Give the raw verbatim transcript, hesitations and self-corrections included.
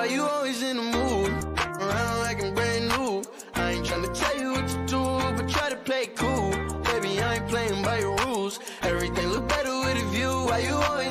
why you always in the mood? Around like I'm brand new. I ain't tryna tell you what to do, but try to play it cool. Baby, I ain't playing by your rules. Everything look better with a view. Why you always